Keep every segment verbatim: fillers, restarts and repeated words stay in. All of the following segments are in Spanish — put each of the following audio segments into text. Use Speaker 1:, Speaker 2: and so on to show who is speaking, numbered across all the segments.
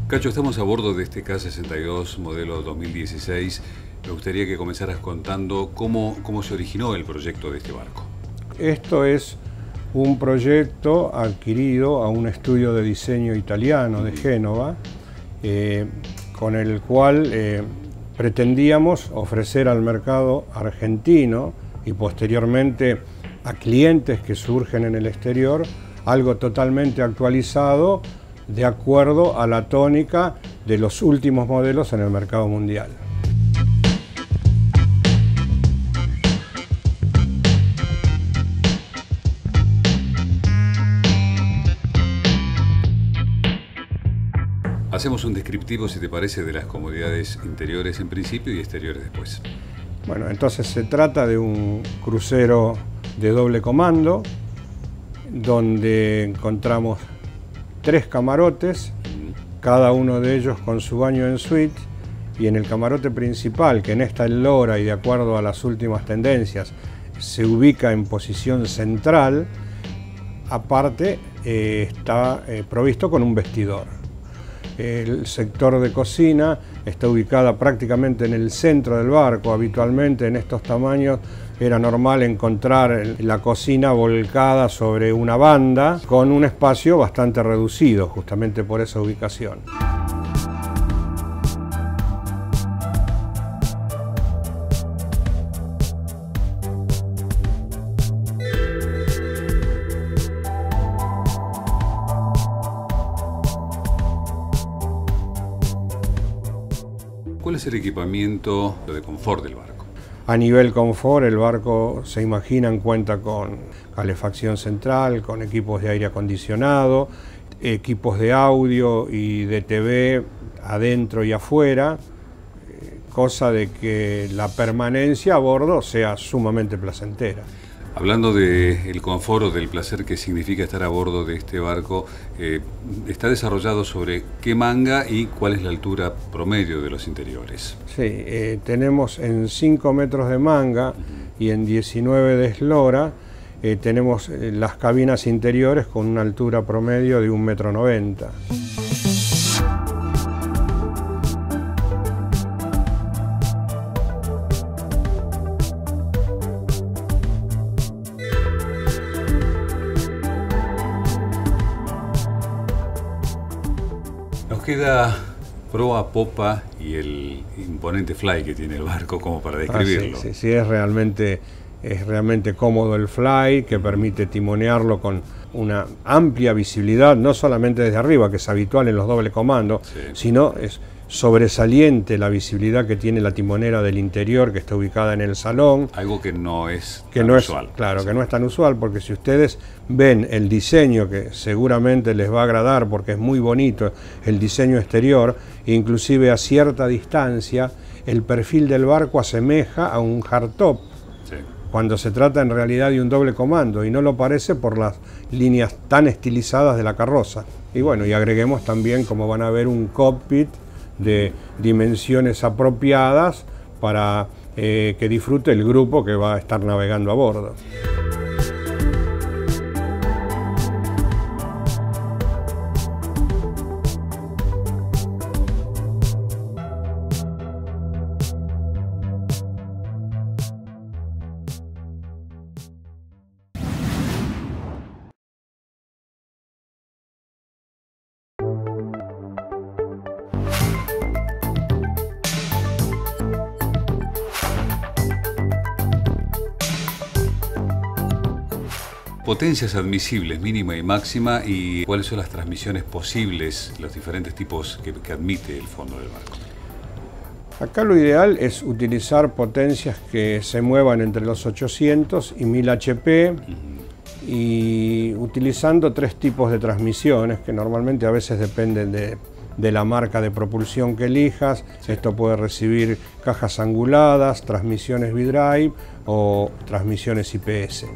Speaker 1: Cacho, estamos a bordo de este K sesenta y dos modelo dos mil dieciséis. Me gustaría que comenzaras contando cómo, cómo se originó el proyecto de este barco.
Speaker 2: Esto es un proyecto adquirido a un estudio de diseño italiano de Génova, eh, con el cual eh, pretendíamos ofrecer al mercado argentino y posteriormente a clientes que surgen en el exterior algo totalmente actualizado de acuerdo a la tónica de los últimos modelos en el mercado mundial.
Speaker 1: Hacemos un descriptivo, si te parece, de las comodidades interiores en principio y exteriores después.
Speaker 2: Bueno, entonces se trata de un crucero de doble comando, donde encontramos tres camarotes, cada uno de ellos con su baño en suite, y en el camarote principal, que en esta eslora y de acuerdo a las últimas tendencias se ubica en posición central, aparte eh, está eh, provisto con un vestidor. El sector de cocina está ubicada prácticamente en el centro del barco. Habitualmente en estos tamaños era normal encontrar la cocina volcada sobre una banda con un espacio bastante reducido, justamente por esa ubicación.
Speaker 1: ¿Cuál es el equipamiento de confort del barco?
Speaker 2: A nivel confort, el barco, se imaginan, cuenta con calefacción central, con equipos de aire acondicionado, equipos de audio y de T V adentro y afuera, cosa de que la permanencia a bordo sea sumamente placentera.
Speaker 1: Hablando del confort o del placer que significa estar a bordo de este barco, eh, está desarrollado sobre qué manga y cuál es la altura promedio de los interiores.
Speaker 2: Sí, eh, tenemos en cinco metros de manga y en diecinueve de eslora, eh, tenemos eh, las cabinas interiores con una altura promedio de un metro noventa.
Speaker 1: Queda proa, popa y el imponente fly que tiene el barco como para describirlo.
Speaker 2: Ah, sí, sí, sí, es realmente, es realmente cómodo el fly, que permite timonearlo con una amplia visibilidad, no solamente desde arriba, que es habitual en los doble comandos, sí, sino es sobresaliente la visibilidad que tiene la timonera del interior, que está ubicada en el salón.
Speaker 1: Algo que no es
Speaker 2: que
Speaker 1: tan
Speaker 2: no
Speaker 1: usual.
Speaker 2: Es, claro, que no es tan usual, porque si ustedes ven el diseño, que seguramente les va a agradar porque es muy bonito el diseño exterior, inclusive a cierta distancia, el perfil del barco asemeja a un hardtop, sí, cuando se trata en realidad de un doble comando, y no lo parece por las líneas tan estilizadas de la carroza. Y bueno, y agreguemos también, como van a ver, un cockpit de dimensiones apropiadas para eh, que disfrute el grupo que va a estar navegando a bordo.
Speaker 1: Potencias admisibles, mínima y máxima, y cuáles son las transmisiones posibles, los diferentes tipos que, que admite el fondo del barco.
Speaker 2: Acá lo ideal es utilizar potencias que se muevan entre los ochocientos y mil H P, uh-huh, y utilizando tres tipos de transmisiones que normalmente a veces dependen de, de la marca de propulsión que elijas. Sí. Esto puede recibir cajas anguladas, transmisiones V-Drive o transmisiones I P S.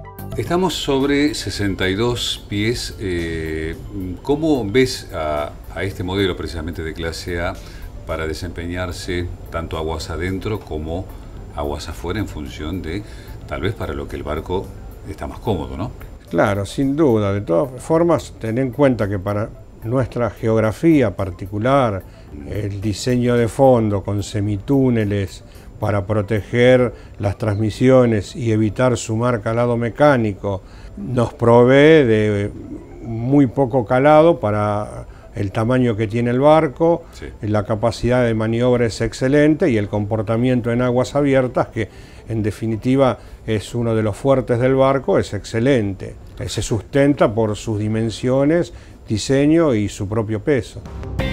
Speaker 1: Estamos sobre sesenta y dos pies. Eh, ¿Cómo ves a, a este modelo precisamente de clase A para desempeñarse tanto aguas adentro como aguas afuera en función de, tal vez, para lo que el barco está más cómodo, ¿no?
Speaker 2: Claro, sin duda. De todas formas, ten en cuenta que para nuestra geografía particular, el diseño de fondo con semitúneles para proteger las transmisiones y evitar sumar calado mecánico, nos provee de muy poco calado para el tamaño que tiene el barco, sí. La capacidad de maniobra es excelente y el comportamiento en aguas abiertas, que en definitiva es uno de los fuertes del barco, es excelente. Se sustenta por sus dimensiones, diseño y su propio peso.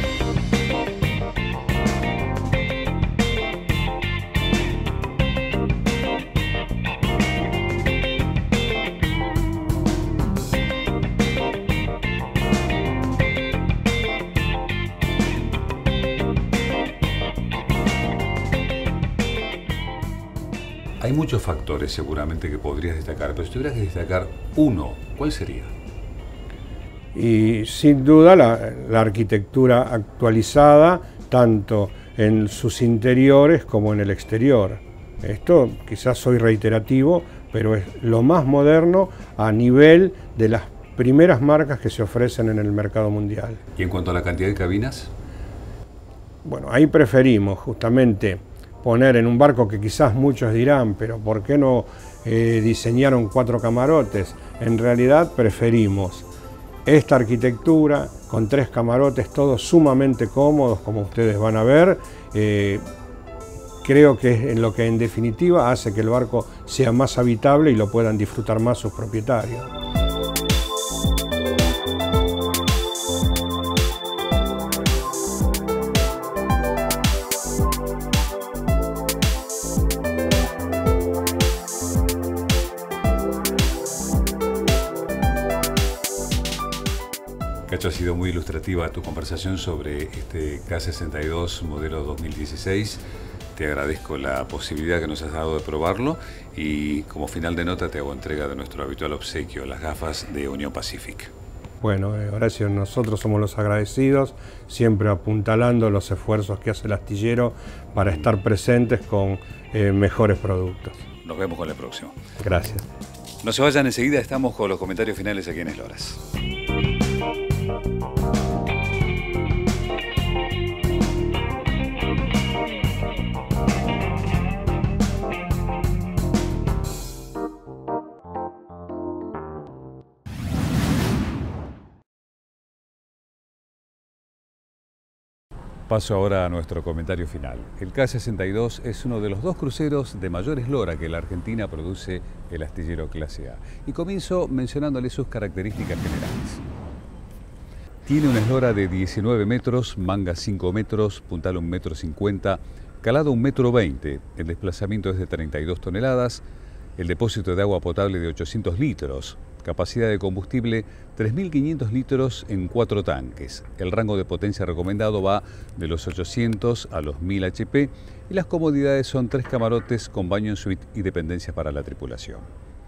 Speaker 1: Hay muchos factores seguramente que podrías destacar, pero si tuvieras que destacar uno, ¿cuál sería?
Speaker 2: Y sin duda la, la arquitectura actualizada, tanto en sus interiores como en el exterior. Esto quizás soy reiterativo, pero es lo más moderno a nivel de las primeras marcas que se ofrecen en el mercado mundial.
Speaker 1: ¿Y en cuanto a la cantidad de cabinas?
Speaker 2: Bueno, ahí preferimos justamente poner en un barco que quizás muchos dirán, pero ¿por qué no eh, diseñaron cuatro camarotes? En realidad preferimos esta arquitectura con tres camarotes, todos sumamente cómodos, como ustedes van a ver. Eh, creo que es en lo que en definitiva hace que el barco sea más habitable y lo puedan disfrutar más sus propietarios.
Speaker 1: Cacho, ha sido muy ilustrativa tu conversación sobre este K sesenta y dos modelo dos mil dieciséis. Te agradezco la posibilidad que nos has dado de probarlo y como final de nota te hago entrega de nuestro habitual obsequio, las gafas de Unión Pacific.
Speaker 2: Bueno, Horacio, nosotros somos los agradecidos, siempre apuntalando los esfuerzos que hace el astillero para estar presentes con eh, mejores productos.
Speaker 1: Nos vemos con el próximo.
Speaker 2: Gracias.
Speaker 1: No se vayan, enseguida estamos con los comentarios finales aquí en Esloras. Paso ahora a nuestro comentario final. El K sesenta y dos es uno de los dos cruceros de mayor eslora que la Argentina produce el astillero clase A. Y comienzo mencionándole sus características generales. Tiene una eslora de diecinueve metros, manga cinco metros, puntal un metro cincuenta, calado un metro veinte, el desplazamiento es de treinta y dos toneladas, el depósito de agua potable de ochocientos litros, capacidad de combustible tres mil quinientos litros en cuatro tanques. El rango de potencia recomendado va de los ochocientos a los mil H P y las comodidades son tres camarotes con baño en suite y dependencias para la tripulación.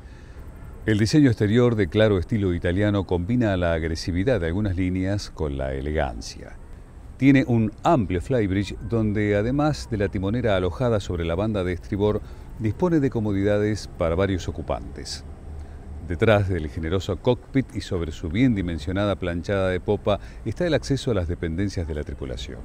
Speaker 1: El diseño exterior de claro estilo italiano combina la agresividad de algunas líneas con la elegancia. Tiene un amplio flybridge donde, además de la timonera alojada sobre la banda de estribor, dispone de comodidades para varios ocupantes. Detrás del generoso cockpit y sobre su bien dimensionada planchada de popa está el acceso a las dependencias de la tripulación.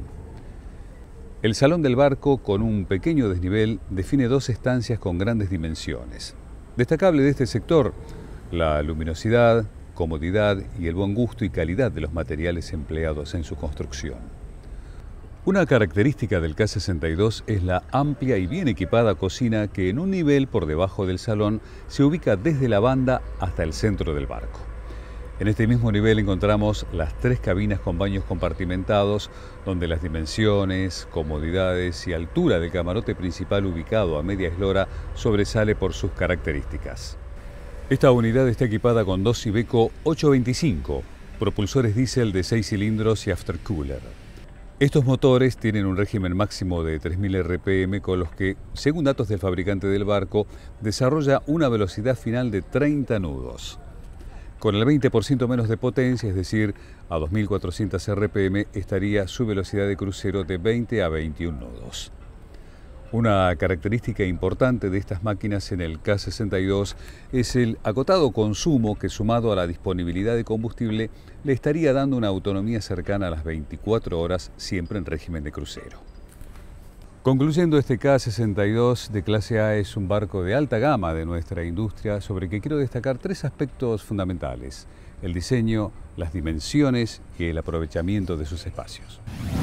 Speaker 1: El salón del barco, con un pequeño desnivel, define dos estancias con grandes dimensiones. Destacable de este sector, la luminosidad, comodidad y el buen gusto y calidad de los materiales empleados en su construcción. Una característica del K sesenta y dos es la amplia y bien equipada cocina que en un nivel por debajo del salón se ubica desde la banda hasta el centro del barco. En este mismo nivel encontramos las tres cabinas con baños compartimentados, donde las dimensiones, comodidades y altura del camarote principal ubicado a media eslora sobresale por sus características. Esta unidad está equipada con dos Iveco ochocientos veinticinco, propulsores diésel de seis cilindros y aftercooler. Estos motores tienen un régimen máximo de tres mil R P M con los que, según datos del fabricante del barco, desarrolla una velocidad final de treinta nudos. Con el veinte por ciento menos de potencia, es decir, a dos mil cuatrocientos R P M, estaría su velocidad de crucero de veinte a veintiún nodos. Una característica importante de estas máquinas en el K sesenta y dos es el acotado consumo que, sumado a la disponibilidad de combustible, le estaría dando una autonomía cercana a las veinticuatro horas, siempre en régimen de crucero. Concluyendo, este K sesenta y dos de clase A es un barco de alta gama de nuestra industria, sobre el que quiero destacar tres aspectos fundamentales: el diseño, las dimensiones y el aprovechamiento de sus espacios.